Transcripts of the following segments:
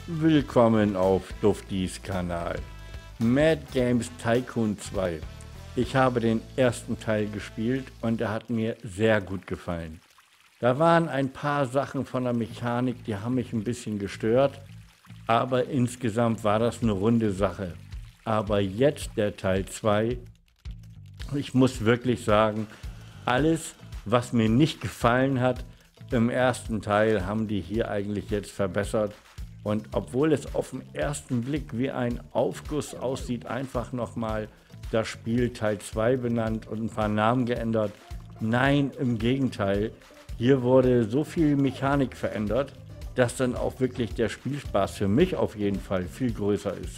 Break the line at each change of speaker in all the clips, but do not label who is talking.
Willkommen auf Duftis Kanal. Mad Games Tycoon 2. Ich habe den ersten Teil gespielt und er hat mir sehr gut gefallen. Da waren ein paar Sachen von der Mechanik, die haben mich ein bisschen gestört, aber insgesamt war das eine runde Sache. Aber jetzt der Teil 2. Ich muss wirklich sagen, alles, was mir nicht gefallen hat im ersten Teil, haben die hier eigentlich jetzt verbessert. Und obwohl es auf den ersten Blick wie ein Aufguss aussieht, einfach nochmal das Spiel Teil 2 benannt und ein paar Namen geändert. Nein, im Gegenteil. Hier wurde so viel Mechanik verändert, dass dann auch wirklich der Spielspaß für mich auf jeden Fall viel größer ist.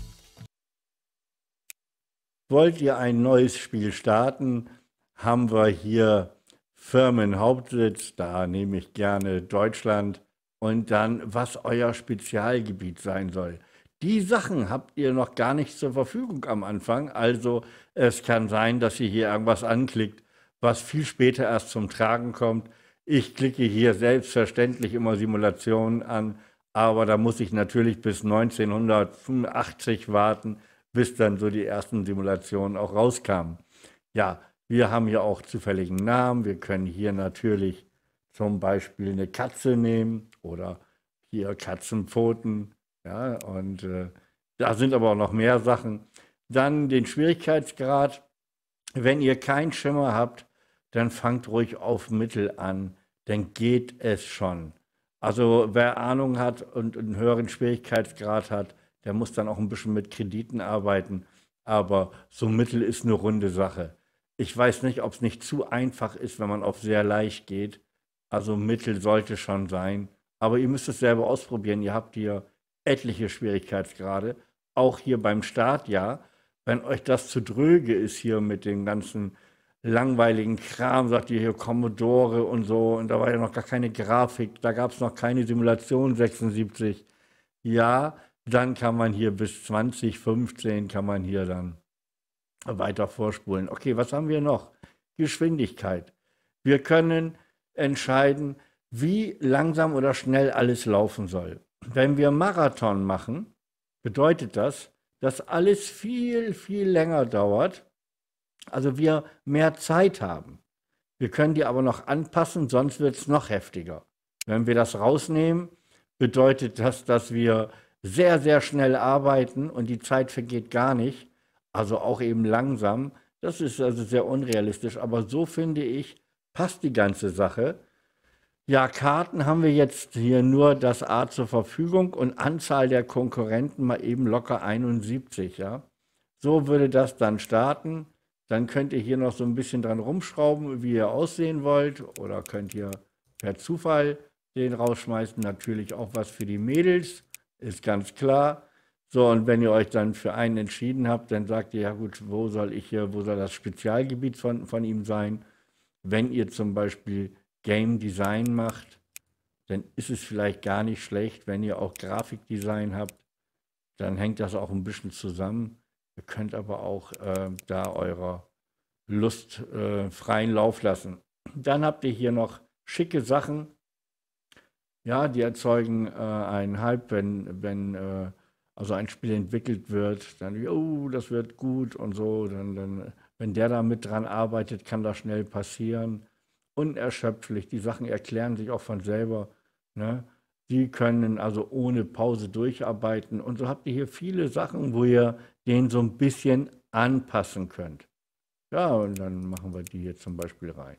Wollt ihr ein neues Spiel starten, haben wir hier Firmenhauptsitz, da nehme ich gerne Deutschland und dann, was euer Spezialgebiet sein soll. Die Sachen habt ihr noch gar nicht zur Verfügung am Anfang, also es kann sein, dass ihr hier irgendwas anklickt, was viel später erst zum Tragen kommt. Ich klicke hier selbstverständlich immer Simulationen an, aber da muss ich natürlich bis 1985 warten, bis dann so die ersten Simulationen auch rauskamen. Ja, wir haben hier auch zufälligen Namen. Wir können hier natürlich zum Beispiel eine Katze nehmen oder hier Katzenpfoten. Ja, und da sind aber auch noch mehr Sachen. Dann den Schwierigkeitsgrad. Wenn ihr keinen Schimmer habt, dann fangt ruhig auf Mittel an. Dann geht es schon. Also wer Ahnung hat und einen höheren Schwierigkeitsgrad hat, der muss dann auch ein bisschen mit Krediten arbeiten. Aber so Mittel ist eine runde Sache. Ich weiß nicht, ob es nicht zu einfach ist, wenn man auf sehr leicht geht. Also Mittel sollte schon sein. Aber ihr müsst es selber ausprobieren. Ihr habt hier etliche Schwierigkeitsgrade. Auch hier beim Start, ja. Wenn euch das zu dröge ist hier mit dem ganzen langweiligen Kram, sagt ihr hier Commodore und so, und da war ja noch gar keine Grafik, da gab es noch keine Simulation 76. Ja, dann kann man hier bis 2015 kann man hier dann weiter vorspulen. Okay, was haben wir noch? Geschwindigkeit. Wir können entscheiden, wie langsam oder schnell alles laufen soll. Wenn wir Marathon machen, bedeutet das, dass alles viel, viel länger dauert, also wir mehr Zeit haben. Wir können die aber noch anpassen, sonst wird es noch heftiger. Wenn wir das rausnehmen, bedeutet das, dass wir sehr, sehr schnell arbeiten und die Zeit vergeht gar nicht, also auch eben langsam. Das ist also sehr unrealistisch, aber so finde ich, passt die ganze Sache. Ja, Karten haben wir jetzt hier nur das A zur Verfügung und Anzahl der Konkurrenten mal eben locker 71, ja. So würde das dann starten. Dann könnt ihr hier noch so ein bisschen dran rumschrauben, wie ihr aussehen wollt, oder könnt ihr per Zufall den rausschmeißen. Natürlich auch was für die Mädels, ist ganz klar. So, und wenn ihr euch dann für einen entschieden habt, dann sagt ihr, ja gut, wo soll das Spezialgebiet von ihm sein? Wenn ihr zum Beispiel Game Design macht, dann ist es vielleicht gar nicht schlecht. Wenn ihr auch Grafikdesign habt, dann hängt das auch ein bisschen zusammen. Ihr könnt aber auch da eurer Lust freien Lauf lassen. Dann habt ihr hier noch schicke Sachen. Ja, die erzeugen einen Hype, wenn also ein Spiel entwickelt wird, dann, oh, das wird gut und so. Dann, wenn der da mit dran arbeitet, kann das schnell passieren. Unerschöpflich, die Sachen erklären sich auch von selber. Ne? Die können also ohne Pause durcharbeiten. Und so habt ihr hier viele Sachen, wo ihr den so ein bisschen anpassen könnt. Ja, und dann machen wir die hier zum Beispiel rein.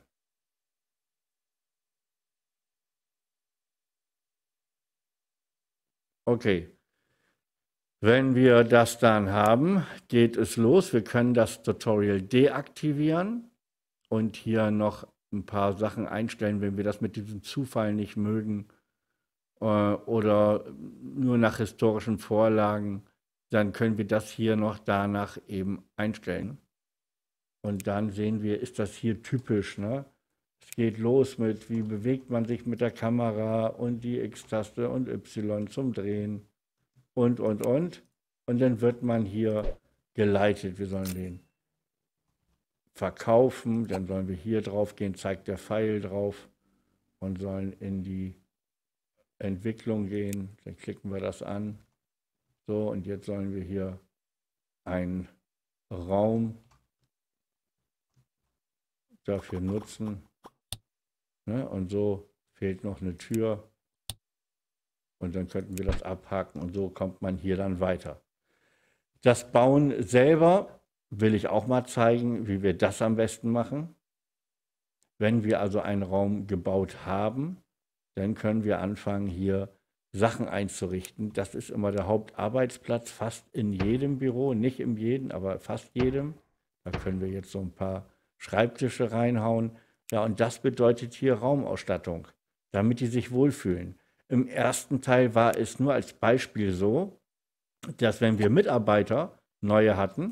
Okay, wenn wir das dann haben, geht es los. Wir können das Tutorial deaktivieren und hier noch ein paar Sachen einstellen, wenn wir das mit diesem Zufall nicht mögen oder nur nach historischen Vorlagen, dann können wir das hier noch danach eben einstellen. Und dann sehen wir, ist das hier typisch, ne? Es geht los mit, wie bewegt man sich mit der Kamera und die X-Taste und Y zum Drehen und. Und dann wird man hier geleitet. Wir sollen den verkaufen, dann sollen wir hier drauf gehen, zeigt der Pfeil drauf und sollen in die Entwicklung gehen, dann klicken wir das an. So, und jetzt sollen wir hier einen Raum dafür nutzen. Ne? Und so fehlt noch eine Tür. Und dann könnten wir das abhaken und so kommt man hier dann weiter. Das Bauen selber will ich auch mal zeigen, wie wir das am besten machen. Wenn wir also einen Raum gebaut haben, dann können wir anfangen, hier Sachen einzurichten. Das ist immer der Hauptarbeitsplatz, fast in jedem Büro, nicht in jedem, aber fast jedem. Da können wir jetzt so ein paar Schreibtische reinhauen. Ja, und das bedeutet hier Raumausstattung, damit die sich wohlfühlen. Im ersten Teil war es nur als Beispiel so, dass wenn wir Mitarbeiter, neue hatten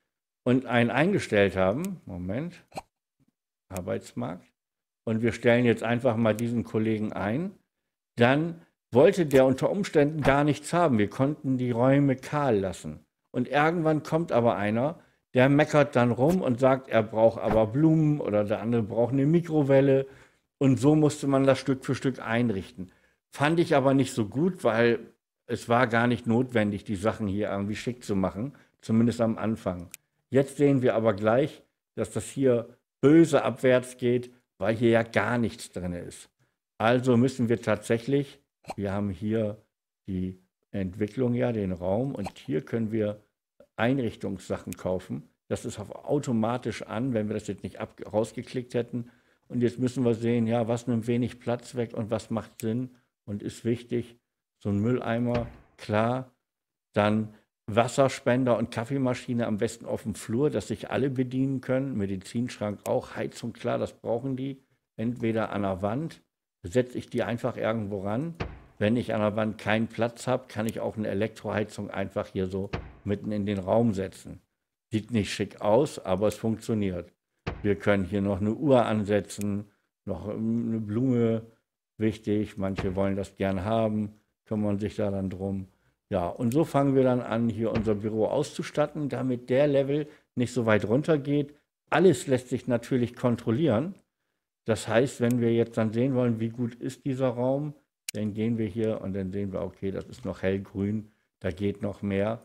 und einen eingestellt haben, Moment, Arbeitsmarkt, und wir stellen jetzt einfach mal diesen Kollegen ein, dann wollte der unter Umständen gar nichts haben. Wir konnten die Räume kahl lassen. Und irgendwann kommt aber einer, der meckert dann rum und sagt, er braucht aber Blumen oder der andere braucht eine Mikrowelle. Und so musste man das Stück für Stück einrichten. Fand ich aber nicht so gut, weil es war gar nicht notwendig, die Sachen hier irgendwie schick zu machen, zumindest am Anfang. Jetzt sehen wir aber gleich, dass das hier böse abwärts geht, weil hier ja gar nichts drin ist. Also müssen wir tatsächlich, wir haben hier die Entwicklung, ja, den Raum, und hier können wir Einrichtungssachen kaufen. Das ist auf automatisch an, wenn wir das jetzt nicht rausgeklickt hätten. Und jetzt müssen wir sehen, ja, was nimmt wenig Platz weg und was macht Sinn und ist wichtig. So ein Mülleimer, klar. Dann Wasserspender und Kaffeemaschine am besten auf dem Flur, dass sich alle bedienen können. Medizinschrank auch, Heizung, klar, das brauchen die. Entweder an der Wand, setze ich die einfach irgendwo ran. Wenn ich an der Wand keinen Platz habe, kann ich auch eine Elektroheizung einfach hier so mitten in den Raum setzen. Sieht nicht schick aus, aber es funktioniert. Wir können hier noch eine Uhr ansetzen, noch eine Blume, wichtig. Manche wollen das gern haben, kümmern sich da dann drum. Ja, und so fangen wir dann an, hier unser Büro auszustatten, damit der Level nicht so weit runter geht. Alles lässt sich natürlich kontrollieren. Das heißt, wenn wir jetzt dann sehen wollen, wie gut ist dieser Raum, dann gehen wir hier und dann sehen wir, okay, das ist noch hellgrün, da geht noch mehr.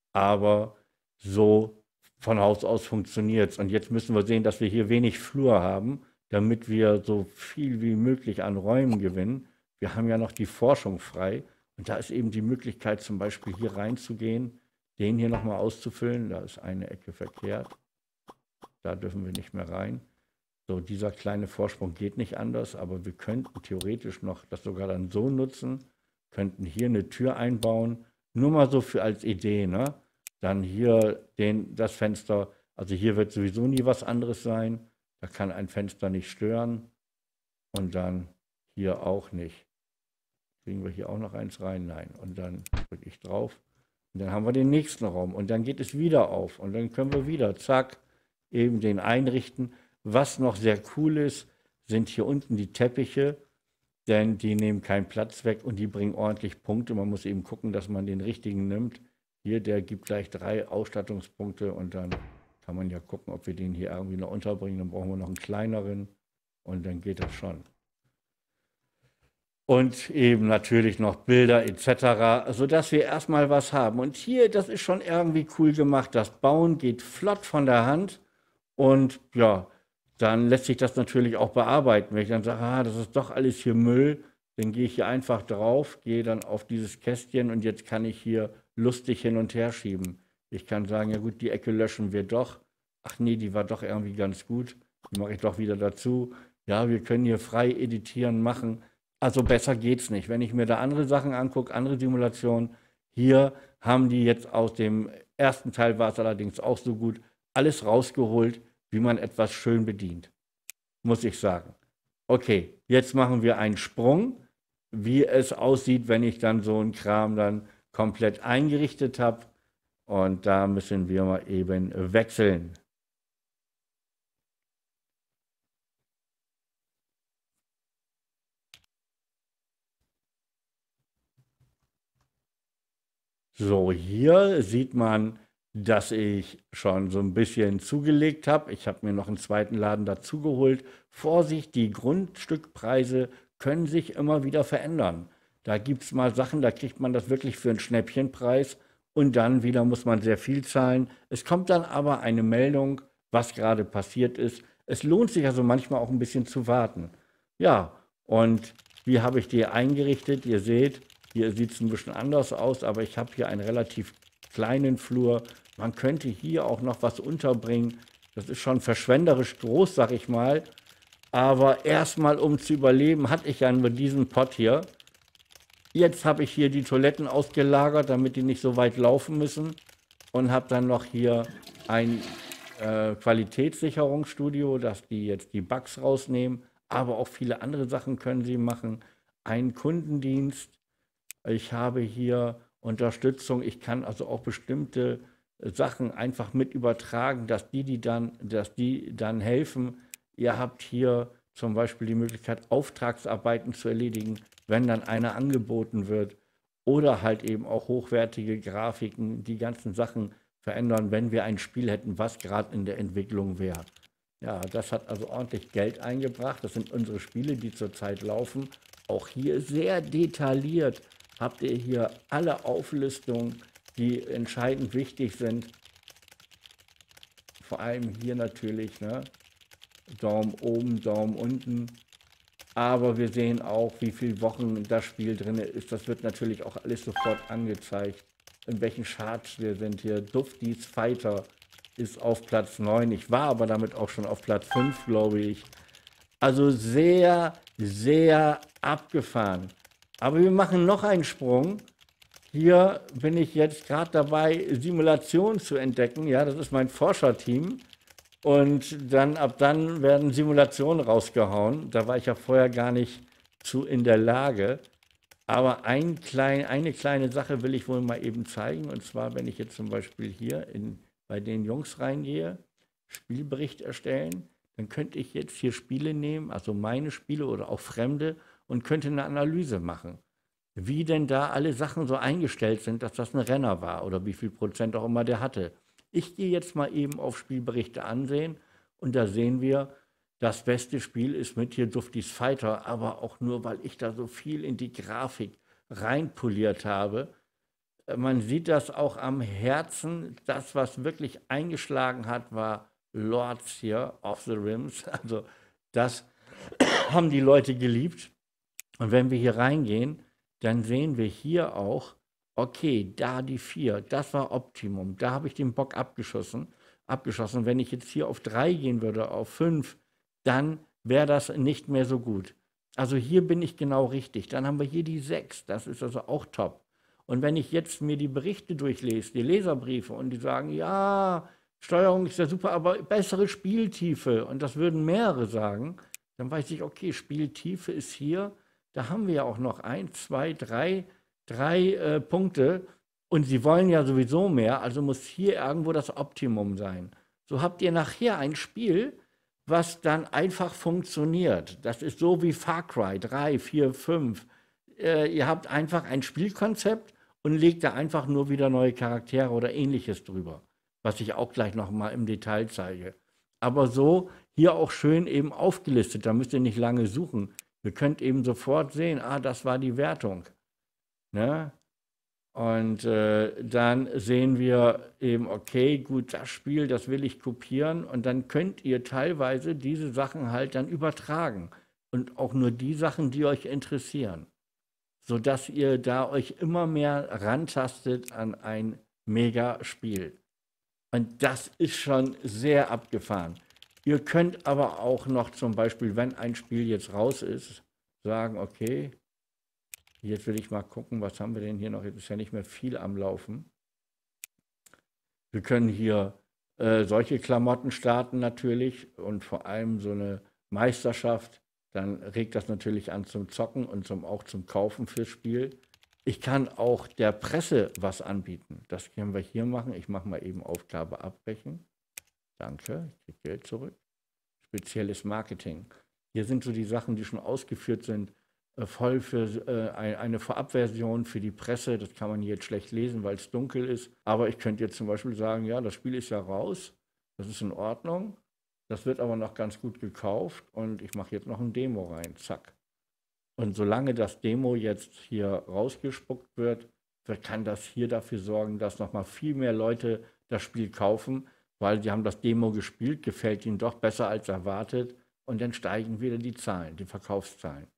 Aber so von Haus aus funktioniert es. Und jetzt müssen wir sehen, dass wir hier wenig Flur haben, damit wir so viel wie möglich an Räumen gewinnen. Wir haben ja noch die Forschung frei. Und da ist eben die Möglichkeit, zum Beispiel hier reinzugehen, den hier nochmal auszufüllen. Da ist eine Ecke verkehrt. Da dürfen wir nicht mehr rein. So, dieser kleine Vorsprung geht nicht anders, aber wir könnten theoretisch noch das sogar dann so nutzen, könnten hier eine Tür einbauen, nur mal so für als Idee, ne? Dann hier das Fenster, also hier wird sowieso nie was anderes sein, da kann ein Fenster nicht stören und dann hier auch nicht. Kriegen wir hier auch noch eins rein? Nein. Und dann drücke ich drauf und dann haben wir den nächsten Raum und dann geht es wieder auf und dann können wir wieder, zack, eben den einrichten. Was noch sehr cool ist, sind hier unten die Teppiche, denn die nehmen keinen Platz weg und die bringen ordentlich Punkte. Man muss eben gucken, dass man den richtigen nimmt. Hier, der gibt gleich 3 Ausstattungspunkte und dann kann man ja gucken, ob wir den hier irgendwie noch unterbringen. Dann brauchen wir noch einen kleineren und dann geht das schon. Und eben natürlich noch Bilder etc., sodass wir erstmal was haben. Und hier, das ist schon irgendwie cool gemacht. Das Bauen geht flott von der Hand und ja, dann lässt sich das natürlich auch bearbeiten. Wenn ich dann sage, das ist doch alles hier Müll, dann gehe ich hier einfach drauf, gehe dann auf dieses Kästchen und jetzt kann ich hier lustig hin und her schieben. Ich kann sagen, ja gut, die Ecke löschen wir doch. Ach nee, die war doch irgendwie ganz gut. Die mache ich doch wieder dazu. Ja, wir können hier frei editieren, machen. Also besser geht's nicht. Wenn ich mir da andere Sachen angucke, andere Simulationen, hier haben die jetzt aus dem ersten Teil, war es allerdings auch so gut, alles rausgeholt, wie man etwas schön bedient, muss ich sagen. Okay, jetzt machen wir einen Sprung, wie es aussieht, wenn ich dann so einen Kram dann komplett eingerichtet habe. Und da müssen wir mal eben wechseln. So, hier sieht man, dass ich schon so ein bisschen zugelegt habe. Ich habe mir noch einen zweiten Laden dazu geholt. Vorsicht, die Grundstückpreise können sich immer wieder verändern. Da gibt es mal Sachen, da kriegt man das wirklich für einen Schnäppchenpreis und dann wieder muss man sehr viel zahlen. Es kommt dann aber eine Meldung, was gerade passiert ist. Es lohnt sich also manchmal auch ein bisschen zu warten. Ja, und wie habe ich die eingerichtet? Ihr seht, hier sieht es ein bisschen anders aus, aber ich habe hier einen relativ kleinen Flur. Man könnte hier auch noch was unterbringen. Das ist schon verschwenderisch groß, sag ich mal. Aber erstmal, um zu überleben, hatte ich ja nur diesen Pott hier. Jetzt habe ich hier die Toiletten ausgelagert, damit die nicht so weit laufen müssen. Und habe dann noch hier ein Qualitätssicherungsstudio, dass die jetzt die Bugs rausnehmen. Aber auch viele andere Sachen können sie machen. Einen Kundendienst. Ich habe hier Unterstützung. Ich kann also auch bestimmte Sachen einfach mit übertragen, dass die dann helfen. Ihr habt hier zum Beispiel die Möglichkeit, Auftragsarbeiten zu erledigen, wenn dann eine angeboten wird. Oder halt eben auch hochwertige Grafiken, die ganzen Sachen verändern, wenn wir ein Spiel hätten, was gerade in der Entwicklung wäre. Ja, das hat also ordentlich Geld eingebracht. Das sind unsere Spiele, die zurzeit laufen. Auch hier sehr detailliert habt ihr hier alle Auflistungen, die entscheidend wichtig sind. Vor allem hier natürlich, ne? Daumen oben, Daumen unten. Aber wir sehen auch, wie viele Wochen das Spiel drin ist. Das wird natürlich auch alles sofort angezeigt, in welchen Charts wir sind hier. Dufties Fighter ist auf Platz 9. Ich war aber damit auch schon auf Platz 5, glaube ich. Also sehr, sehr abgefahren. Aber wir machen noch einen Sprung. Hier bin ich jetzt gerade dabei, Simulationen zu entdecken. Ja, das ist mein Forscherteam. Und dann ab dann werden Simulationen rausgehauen. Da war ich ja vorher gar nicht zu in der Lage. Aber eine kleine Sache will ich wohl mal eben zeigen. Und zwar, wenn ich jetzt zum Beispiel hier bei den Jungs reingehe, Spielbericht erstellen, dann könnte ich jetzt hier Spiele nehmen, also meine Spiele oder auch fremde, und könnte eine Analyse machen, wie denn da alle Sachen so eingestellt sind, dass das ein Renner war oder wie viel Prozent auch immer der hatte. Ich gehe jetzt mal eben auf Spielberichte ansehen und da sehen wir, das beste Spiel ist mit hier Dufties Fighter, aber auch nur, weil ich da so viel in die Grafik reinpoliert habe. Man sieht das auch am Herzen. Das, was wirklich eingeschlagen hat, war Lords hier, Of the Rims. Also das haben die Leute geliebt. Und wenn wir hier reingehen, dann sehen wir hier auch, okay, da die 4, das war Optimum. Da habe ich den Bock abgeschossen. Wenn ich jetzt hier auf 3 gehen würde, auf 5, dann wäre das nicht mehr so gut. Also hier bin ich genau richtig. Dann haben wir hier die 6, das ist also auch top. Und wenn ich jetzt mir die Berichte durchlese, die Leserbriefe, und die sagen, ja, Steuerung ist ja super, aber bessere Spieltiefe, und das würden mehrere sagen, dann weiß ich, okay, Spieltiefe ist hier, da haben wir ja auch noch 1, 2, 3 Punkte, und sie wollen ja sowieso mehr, also muss hier irgendwo das Optimum sein. So habt ihr nachher ein Spiel, was dann einfach funktioniert. Das ist so wie Far Cry 3, 4, 5. Ihr habt einfach ein Spielkonzept und legt da einfach nur wieder neue Charaktere oder Ähnliches drüber, was ich auch gleich noch mal im Detail zeige. Aber so hier auch schön eben aufgelistet, da müsst ihr nicht lange suchen. Ihr könnt eben sofort sehen, das war die Wertung. Ne? Und dann sehen wir eben, okay, gut, das Spiel, das will ich kopieren. Und dann könnt ihr teilweise diese Sachen halt dann übertragen. Und auch nur die Sachen, die euch interessieren. Sodass ihr da euch immer mehr rantastet an ein Mega-Spiel. Und das ist schon sehr abgefahren. Ihr könnt aber auch noch zum Beispiel, wenn ein Spiel jetzt raus ist, sagen, okay, jetzt will ich mal gucken, was haben wir denn hier noch? Jetzt ist ja nicht mehr viel am Laufen. Wir können hier solche Klamotten starten natürlich und vor allem so eine Meisterschaft. Dann regt das natürlich an zum Zocken und auch zum Kaufen fürs Spiel. Ich kann auch der Presse was anbieten. Das können wir hier machen. Ich mache mal eben Aufgabe abbrechen. Danke, ich kriege Geld zurück. Spezielles Marketing. Hier sind so die Sachen, die schon ausgeführt sind, voll für eine Vorabversion für die Presse. Das kann man jetzt schlecht lesen, weil es dunkel ist. Aber ich könnte jetzt zum Beispiel sagen, ja, das Spiel ist ja raus. Das ist in Ordnung. Das wird aber noch ganz gut gekauft. Und ich mache jetzt noch ein Demo rein. Zack. Und solange das Demo jetzt hier rausgespuckt wird, kann das hier dafür sorgen, dass nochmal viel mehr Leute das Spiel kaufen, weil sie haben das Demo gespielt, gefällt ihnen doch besser als erwartet und dann steigen wieder die Zahlen, die Verkaufszahlen.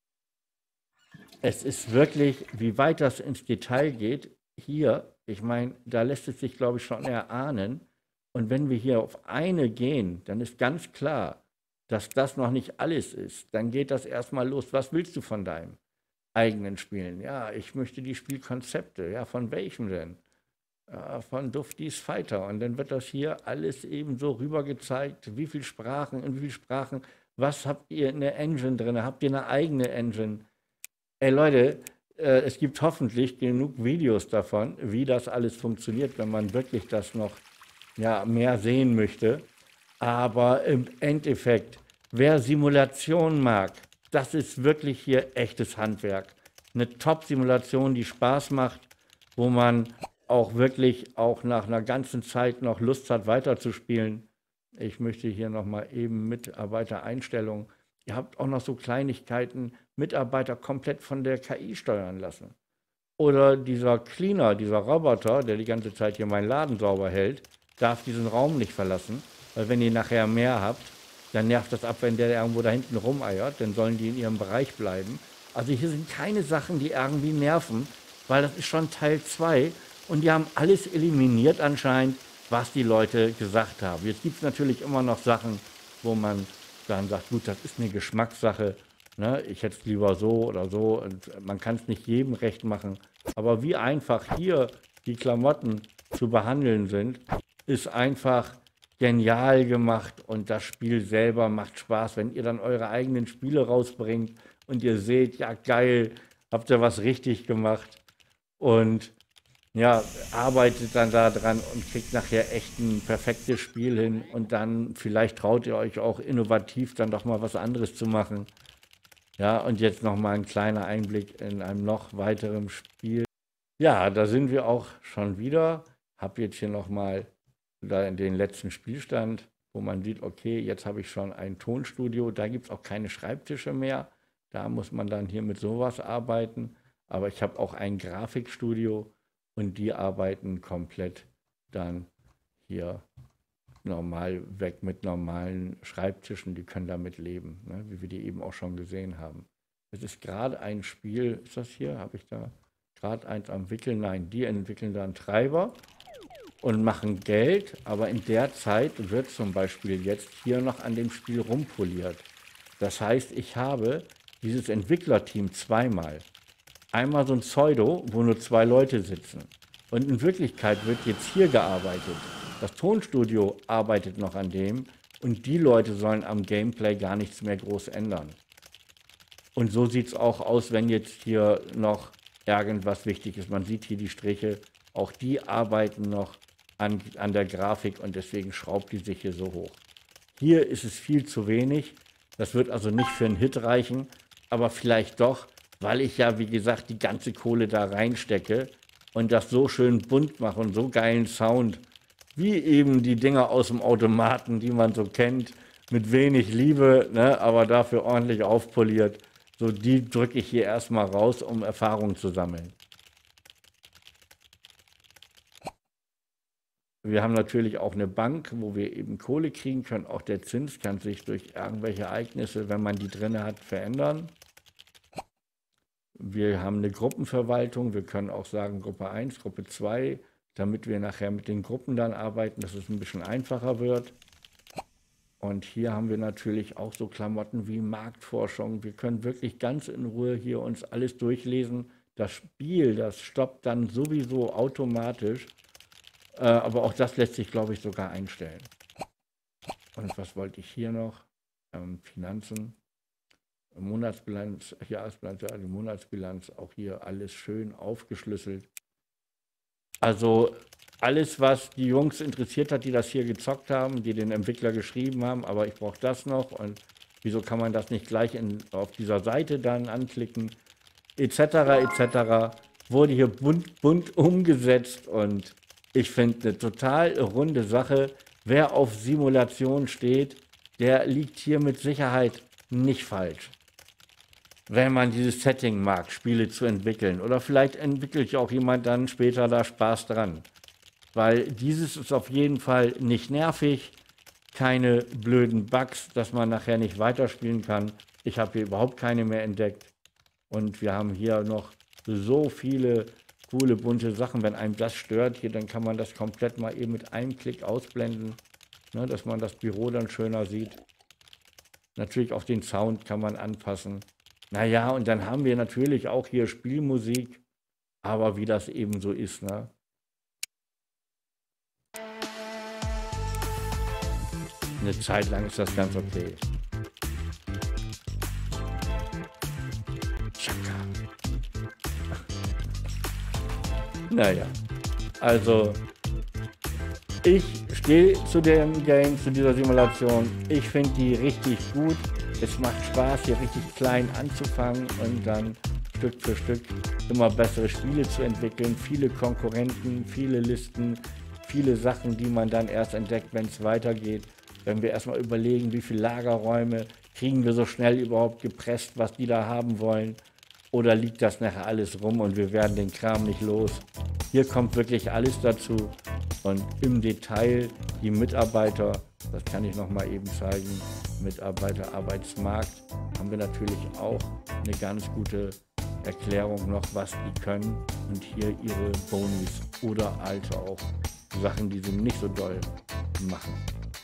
Es ist wirklich, wie weit das ins Detail geht, hier, ich meine, da lässt es sich, glaube ich, schon erahnen. Und wenn wir hier auf eine gehen, dann ist ganz klar, dass das noch nicht alles ist. Dann geht das erstmal los. Was willst du von deinem eigenen Spielen? Ja, ich möchte die Spielkonzepte. Ja, von welchem denn? Ja, von Dufties Fighter. Und dann wird das hier alles eben so rüber gezeigt. Wie viele Sprachen, in wie vielen Sprachen, was habt ihr in der Engine drin? Habt ihr eine eigene Engine? Ey Leute, es gibt hoffentlich genug Videos davon, wie das alles funktioniert, wenn man wirklich das noch mehr sehen möchte. Aber im Endeffekt, wer Simulation mag, das ist wirklich hier echtes Handwerk. Eine Top-Simulation, die Spaß macht, wo man auch wirklich auch nach einer ganzen Zeit noch Lust hat, weiterzuspielen. Ich möchte hier nochmal eben Mitarbeitereinstellungen. Ihr habt auch noch so Kleinigkeiten, Mitarbeiter komplett von der KI steuern lassen. Oder dieser Cleaner, dieser Roboter, der die ganze Zeit hier meinen Laden sauber hält, darf diesen Raum nicht verlassen, weil wenn ihr nachher mehr habt, dann nervt das ab, wenn der irgendwo da hinten rumeiert, dann sollen die in ihrem Bereich bleiben. Also hier sind keine Sachen, die irgendwie nerven, weil das ist schon Teil 2 und die haben alles eliminiert anscheinend, was die Leute gesagt haben. Jetzt gibt es natürlich immer noch Sachen, wo man dann sagt, gut, das ist eine Geschmackssache, ne? Ich hätte es lieber so oder so und man kann es nicht jedem recht machen. Aber wie einfach hier die Klamotten zu behandeln sind, ist einfach genial gemacht und das Spiel selber macht Spaß, wenn ihr dann eure eigenen Spiele rausbringt und ihr seht, ja geil, habt ihr was richtig gemacht und ja, arbeitet dann da dran und kriegt nachher echt ein perfektes Spiel hin und dann vielleicht traut ihr euch auch innovativ dann doch mal was anderes zu machen. Ja, und jetzt noch mal ein kleiner Einblick in einem noch weiteren Spiel. Ja, da sind wir auch schon wieder. Habe jetzt hier noch mal da in den letzten Spielstand, wo man sieht, okay, jetzt habe ich schon ein Tonstudio. Da gibt es auch keine Schreibtische mehr. Da muss man dann hier mit sowas arbeiten. Aber ich habe auch ein Grafikstudio. Und die arbeiten komplett dann hier normal weg mit normalen Schreibtischen, die können damit leben, ne? Wie wir die eben auch schon gesehen haben. Es ist gerade ein Spiel, ist das hier, habe ich da gerade eins am Wickeln? Nein, die entwickeln da einen Treiber und machen Geld, aber in der Zeit wird zum Beispiel jetzt hier noch an dem Spiel rumpoliert. Das heißt, ich habe dieses Entwicklerteam zweimal. Einmal so ein Pseudo, wo nur 2 Leute sitzen. Und in Wirklichkeit wird jetzt hier gearbeitet. Das Tonstudio arbeitet noch an dem und die Leute sollen am Gameplay gar nichts mehr groß ändern. Und so sieht es auch aus, wenn jetzt hier noch irgendwas wichtig ist. Man sieht hier die Striche, auch die arbeiten noch an der Grafik und deswegen schraubt die sich hier so hoch. Hier ist es viel zu wenig. Das wird also nicht für einen Hit reichen, aber vielleicht doch, weil ich ja, wie gesagt, die ganze Kohle da reinstecke und das so schön bunt mache und so geilen Sound, wie eben die Dinger aus dem Automaten, die man so kennt, mit wenig Liebe, ne, aber dafür ordentlich aufpoliert. So, die drücke ich hier erstmal raus, um Erfahrung zu sammeln. Wir haben natürlich auch eine Bank, wo wir eben Kohle kriegen können. Auch der Zins kann sich durch irgendwelche Ereignisse, wenn man die drin hat, verändern. Wir haben eine Gruppenverwaltung, wir können auch sagen Gruppe 1, Gruppe 2, damit wir nachher mit den Gruppen dann arbeiten, dass es ein bisschen einfacher wird. Und hier haben wir natürlich auch so Klamotten wie Marktforschung. Wir können wirklich ganz in Ruhe hier uns alles durchlesen. Das Spiel, das stoppt dann sowieso automatisch, aber auch das lässt sich, glaube ich, sogar einstellen. Und was wollte ich hier noch? Finanzen. Monatsbilanz, Jahresbilanz, ja, die Monatsbilanz, auch hier alles schön aufgeschlüsselt. Also alles, was die Jungs interessiert hat, die das hier gezockt haben, die den Entwickler geschrieben haben, aber ich brauche das noch und wieso kann man das nicht gleich auf dieser Seite dann anklicken, etc., etc., wurde hier bunt umgesetzt und ich finde eine total runde Sache. Wer auf Simulation steht, der liegt hier mit Sicherheit nicht falsch. wenn man dieses Setting mag, Spiele zu entwickeln. Oder vielleicht entwickelt ja auch jemand dann später da Spaß dran. Weil dieses ist auf jeden Fall nicht nervig, keine blöden Bugs, dass man nachher nicht weiterspielen kann. Ich habe hier überhaupt keine mehr entdeckt. Und wir haben hier noch so viele coole, bunte Sachen. Wenn einem das stört hier, dann kann man das komplett mal eben mit einem Klick ausblenden, ne, dass man das Büro dann schöner sieht. Natürlich auch den Sound kann man anpassen. Naja, und dann haben wir natürlich auch hier Spielmusik, aber wie das eben so ist, ne? Eine Zeit lang ist das ganz okay. Tschakka. Naja, also ich stehe zu dem Game, zu dieser Simulation. Ich finde die richtig gut. Es macht Spaß, hier richtig klein anzufangen und dann Stück für Stück immer bessere Spiele zu entwickeln. Viele Konkurrenten, viele Listen, viele Sachen, die man dann erst entdeckt, wenn es weitergeht. Wenn wir erstmal überlegen, wie viele Lagerräume kriegen wir so schnell überhaupt gepresst, was die da haben wollen. Oder liegt das nachher alles rum und wir werden den Kram nicht los? Hier kommt wirklich alles dazu. Und im Detail die Mitarbeiter, das kann ich noch mal eben zeigen, Mitarbeiter, Arbeitsmarkt, haben wir natürlich auch eine ganz gute Erklärung noch, was die können. Und hier ihre Bonis oder alte auch Sachen, die sie nicht so doll machen.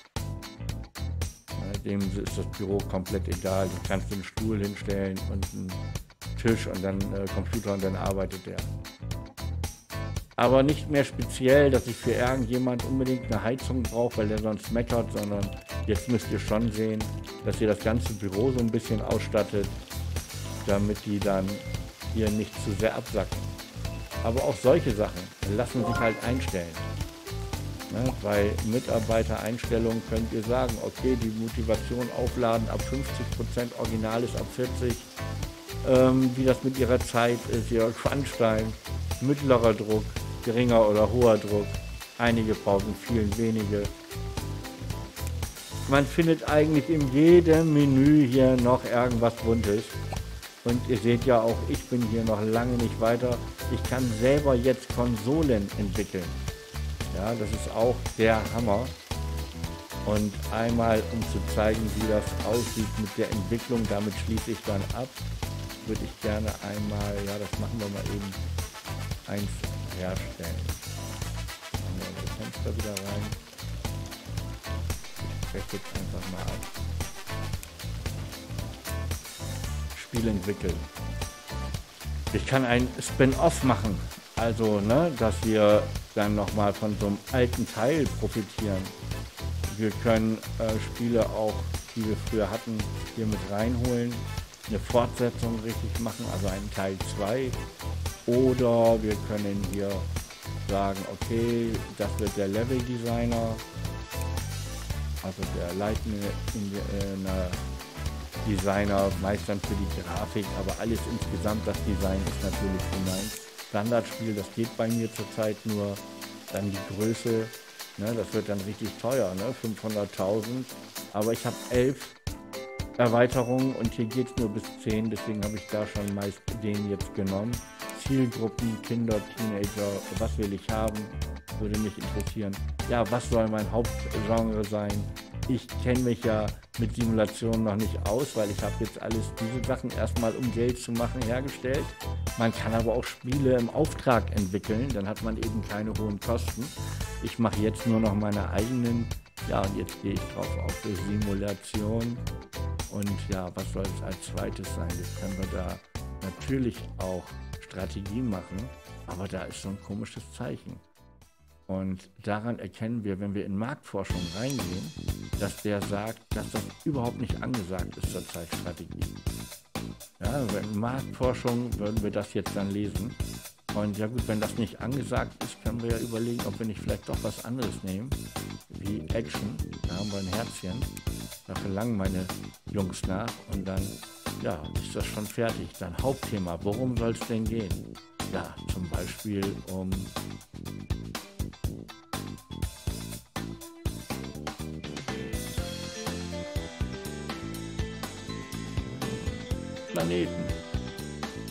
Dem ist das Büro komplett egal. Du kannst einen Stuhl hinstellen und einen Tisch und dann Computer und dann arbeitet der. Aber nicht mehr speziell, dass ich für irgendjemand unbedingt eine Heizung brauche, weil der sonst meckert, sondern jetzt müsst ihr schon sehen, dass ihr das ganze Büro so ein bisschen ausstattet, damit die dann hier nicht zu sehr absacken. Aber auch solche Sachen lassen sich halt einstellen. Ne? Bei Mitarbeitereinstellungen könnt ihr sagen, okay, die Motivation aufladen ab 50%, Original ist ab 40%, wie das mit ihrer Zeit ist, ihr Crunch-Time, mittlerer Druck, geringer oder hoher Druck, einige Pausen, vielen wenige. Man findet eigentlich in jedem Menü hier noch irgendwas Buntes. Und ihr seht ja auch, ich bin hier noch lange nicht weiter. Ich kann selber jetzt Konsolen entwickeln. Ja, das ist auch der Hammer. Und einmal, um zu zeigen, wie das aussieht mit der Entwicklung, damit schließe ich dann ab, würde ich gerne einmal, ja, das machen wir mal eben, eins herstellen. Machen wir das Fenster wieder rein. Ich breche jetzt einfach mal ab. Spiel entwickeln. Ich kann ein Spin-off machen, also ne, dass wir dann nochmal von so einem alten Teil profitieren. Wir können Spiele auch, die wir früher hatten, hier mit reinholen, eine Fortsetzung richtig machen, also einen Teil 2. Oder wir können hier sagen, okay, das wird der Level-Designer, also der leitende Designer, meistens für die Grafik, aber alles insgesamt, das Design ist natürlich gemeint. Standardspiel, das geht bei mir zurzeit nur, dann die Größe, ne, das wird dann richtig teuer, ne, 500.000, aber ich habe 11 Erweiterungen und hier geht es nur bis 10, deswegen habe ich da schon meist den jetzt genommen. Zielgruppen, Kinder, Teenager, was will ich haben, würde mich interessieren. Ja, was soll mein Hauptgenre sein? Ich kenne mich ja mit Simulationen noch nicht aus, weil ich habe jetzt alles diese Sachen erstmal, um Geld zu machen, hergestellt. Man kann aber auch Spiele im Auftrag entwickeln, dann hat man eben keine hohen Kosten. Ich mache jetzt nur noch meine eigenen, ja, und jetzt gehe ich drauf auf die Simulation. Und ja, was soll es als zweites sein? Jetzt können wir da natürlich auch Strategien machen, aber da ist so ein komisches Zeichen. Und daran erkennen wir, wenn wir in Marktforschung reingehen, dass der sagt, dass das überhaupt nicht angesagt ist zur Zeitstrategie. Ja, in Marktforschung würden wir das jetzt dann lesen. Und ja gut, wenn das nicht angesagt ist, können wir ja überlegen, ob wir nicht vielleicht doch was anderes nehmen, wie Action. Da haben wir ein Herzchen, da verlangen meine Jungs nach und dann, ja, ist das schon fertig. Dann Hauptthema, worum soll es denn gehen? Ja, zum Beispiel um Planeten.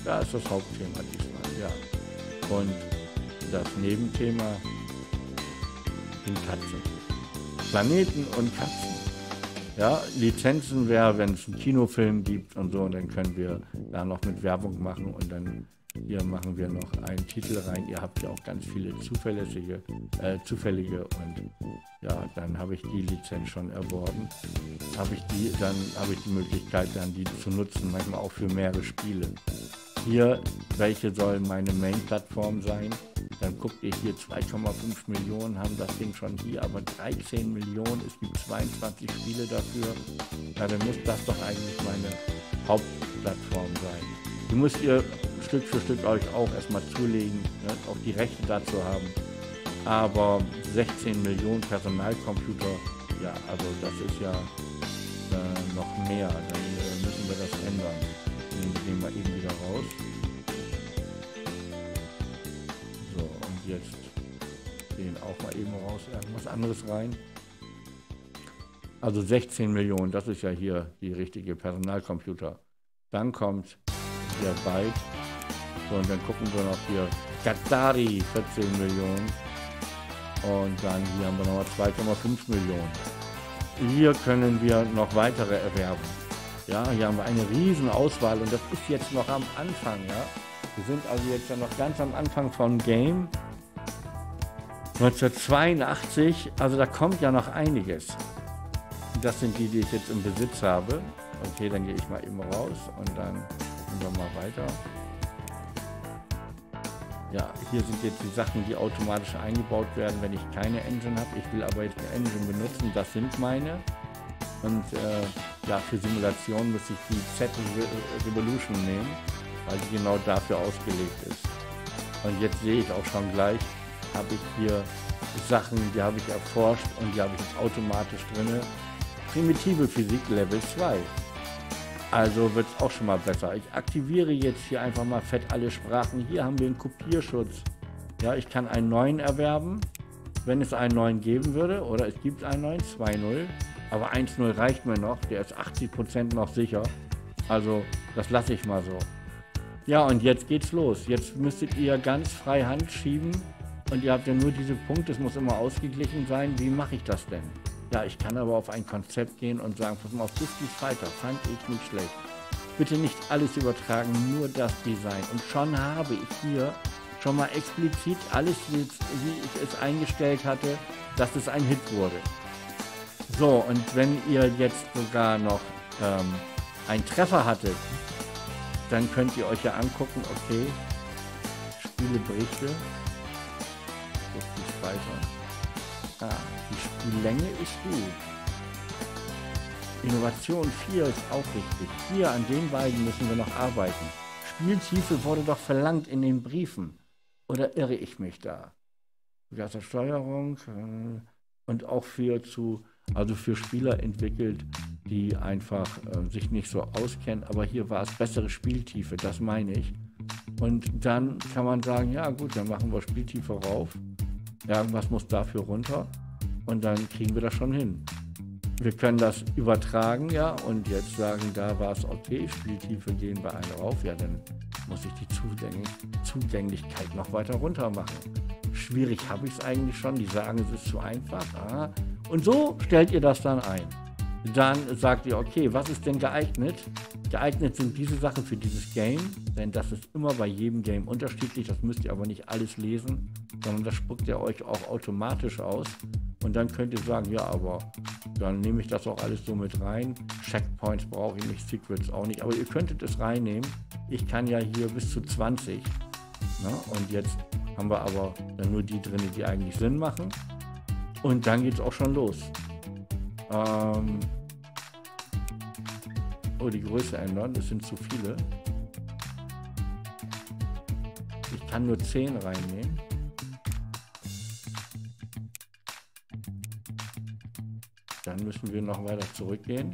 Da ist das Hauptthema diesmal, ja. Und das Nebenthema sind Katzen. Planeten und Katzen. Ja, Lizenzen wäre, wenn es einen Kinofilm gibt und so, dann können wir da noch mit Werbung machen und dann hier machen wir noch einen Titel rein. Ihr habt ja auch ganz viele zufällige und ja, dann habe ich die Lizenz schon erworben. Dann habe ich die Möglichkeit, dann die zu nutzen, manchmal auch für mehrere Spiele. Hier, welche soll meine Main-Plattform sein? Dann guckt ihr hier, 2,5 Millionen haben das Ding schon hier, aber 13 Millionen, es gibt 22 Spiele dafür. Ja, dann muss das doch eigentlich meine Hauptplattform sein. Die müsst ihr Stück für Stück euch auch erstmal zulegen, ne, auch die Rechte dazu haben. Aber 16 Millionen Personalcomputer, ja, also das ist ja noch mehr, dann müssen wir das ändern. Nehmen wir den mal eben wieder raus. So, und jetzt den auch mal eben raus, irgendwas anderes rein. Also 16 Millionen, das ist ja hier die richtige Personalcomputer. Dann kommt der Byte. So, und dann gucken wir noch hier Qatari, 14 Millionen. Und dann hier haben wir nochmal 2,5 Millionen. Hier können wir noch weitere erwerben. Ja, hier haben wir eine riesen Auswahl und das ist jetzt noch am Anfang. Ja? Wir sind also jetzt ja noch ganz am Anfang von Game. 1982, also da kommt ja noch einiges. Das sind die, die ich jetzt im Besitz habe. Okay, dann gehe ich mal eben raus und dann gehen wir mal weiter. Ja, hier sind jetzt die Sachen, die automatisch eingebaut werden, wenn ich keine Engine habe. Ich will aber jetzt eine Engine benutzen, das sind meine. Und ja, für Simulation muss ich die Z-Revolution nehmen, weil die genau dafür ausgelegt ist. Und jetzt sehe ich auch schon gleich, habe ich hier Sachen, die habe ich erforscht und die habe ich jetzt automatisch drin. Primitive Physik Level 2. Also wird es auch schon mal besser. Ich aktiviere jetzt hier einfach mal fett alle Sprachen. Hier haben wir einen Kopierschutz. Ja, ich kann einen neuen erwerben, wenn es einen neuen geben würde. Oder es gibt einen neuen, 2.0. Aber 1.0 reicht mir noch. Der ist 80% noch sicher. Also das lasse ich mal so. Ja, und jetzt geht's los. Jetzt müsstet ihr ganz frei Hand schieben. Und ihr habt ja nur diese Punkte. Es muss immer ausgeglichen sein. Wie mache ich das denn? Ja, ich kann aber auf ein Konzept gehen und sagen, pass mal auf, Dusty Fighter fand ich nicht schlecht. Bitte nicht alles übertragen, nur das Design. Und schon habe ich hier schon mal explizit alles, wie ich es eingestellt hatte, dass es ein Hit wurde. So, und wenn ihr jetzt sogar noch einen Treffer hattet, dann könnt ihr euch ja angucken, okay, Spieleberichte, Dusty Fighter. Ah, die Länge ist gut. Innovation 4 ist auch richtig. Hier an den beiden müssen wir noch arbeiten. Spieltiefe wurde doch verlangt in den Briefen. Oder irre ich mich da? Steuerung und auch für Spieler entwickelt, die einfach sich nicht so auskennen. Aber hier war es bessere Spieltiefe, das meine ich. Und dann kann man sagen, ja gut, dann machen wir Spieltiefe rauf. Irgendwas muss dafür runter und dann kriegen wir das schon hin. Wir können das übertragen, ja, und jetzt sagen, da war es okay, Spieltiefe gehen wir eine rauf, ja, dann muss ich die Zugänglichkeit noch weiter runter machen. Schwierig habe ich es eigentlich schon, die sagen, es ist zu einfach. Ah. Und so stellt ihr das dann ein. Dann sagt ihr, okay, was ist denn geeignet? Geeignet sind diese Sachen für dieses Game, denn das ist immer bei jedem Game unterschiedlich, das müsst ihr aber nicht alles lesen, sondern das spuckt ihr euch auch automatisch aus und dann könnt ihr sagen, ja, aber dann nehme ich das auch alles so mit rein. Checkpoints brauche ich nicht, Secrets auch nicht, aber ihr könntet es reinnehmen. Ich kann ja hier bis zu 20, ne? Und jetzt haben wir aber dann nur die drin, die eigentlich Sinn machen und dann geht es auch schon los. Oh, die Größe ändern, das sind zu viele. Ich kann nur 10 reinnehmen. Dann müssen wir noch weiter zurückgehen.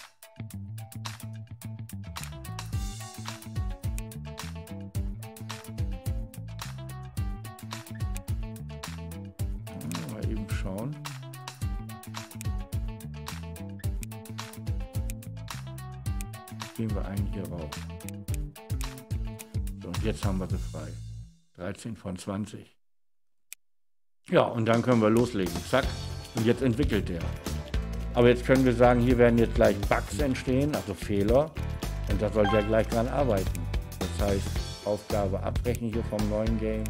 Mal eben schauen. Gehen wir einen hier rauf. Jetzt haben wir sie frei. 13 von 20. Ja, und dann können wir loslegen. Zack. Und jetzt entwickelt der. Aber jetzt können wir sagen, hier werden jetzt gleich Bugs entstehen, also Fehler. Und da soll der gleich dran arbeiten. Das heißt, Aufgabe abbrechen hier vom neuen Game.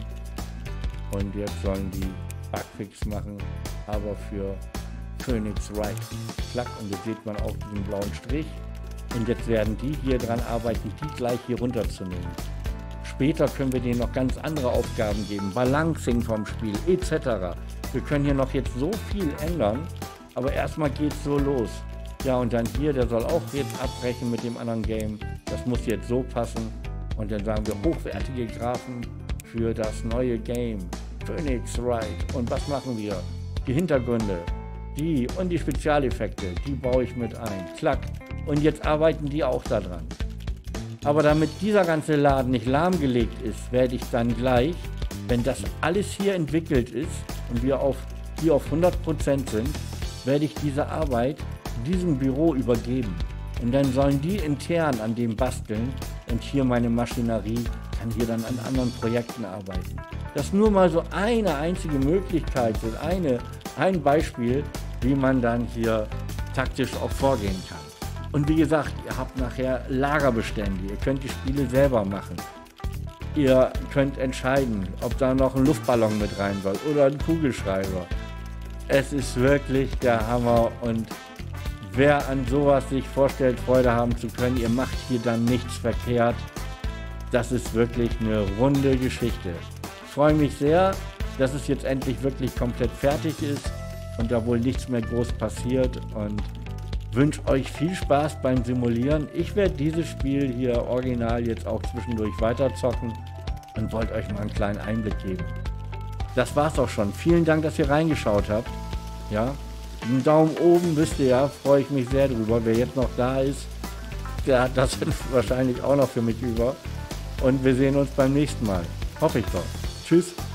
Und jetzt sollen die Bugfix machen, aber für Phoenix Wright. Klack, und jetzt sieht man auch diesen blauen Strich. Und jetzt werden die hier dran arbeiten, die gleich hier runterzunehmen. Später können wir denen noch ganz andere Aufgaben geben, Balancing vom Spiel etc. Wir können hier noch jetzt so viel ändern, aber erstmal geht es so los. Ja, und dann hier, der soll auch jetzt abbrechen mit dem anderen Game. Das muss jetzt so passen. Und dann sagen wir hochwertige Graphen für das neue Game. Phoenix Wright. Und was machen wir? Die Hintergründe, die und die Spezialeffekte, die baue ich mit ein. Klack. Und jetzt arbeiten die auch daran. Aber damit dieser ganze Laden nicht lahmgelegt ist, werde ich dann gleich, wenn das alles hier entwickelt ist und wir hier auf 100% sind, werde ich diese Arbeit diesem Büro übergeben. Und dann sollen die intern an dem basteln und hier meine Maschinerie kann hier dann an anderen Projekten arbeiten. Das ist nur mal so eine einzige Möglichkeit, so ein Beispiel, wie man dann hier taktisch auch vorgehen kann. Und wie gesagt, ihr habt nachher Lagerbestände, ihr könnt die Spiele selber machen. Ihr könnt entscheiden, ob da noch ein Luftballon mit rein soll oder ein Kugelschreiber. Es ist wirklich der Hammer und wer an sowas sich vorstellt, Freude haben zu können, ihr macht hier dann nichts verkehrt. Das ist wirklich eine runde Geschichte. Ich freue mich sehr, dass es jetzt endlich wirklich komplett fertig ist und da wohl nichts mehr groß passiert und wünsche euch viel Spaß beim Simulieren. Ich werde dieses Spiel hier original jetzt auch zwischendurch weiterzocken und wollte euch mal einen kleinen Einblick geben. Das war's auch schon. Vielen Dank, dass ihr reingeschaut habt. Ja, einen Daumen oben, wisst ihr ja, freue ich mich sehr drüber. Wer jetzt noch da ist, der hat das wahrscheinlich auch noch für mich über. Und wir sehen uns beim nächsten Mal. Hoffe ich doch. Tschüss.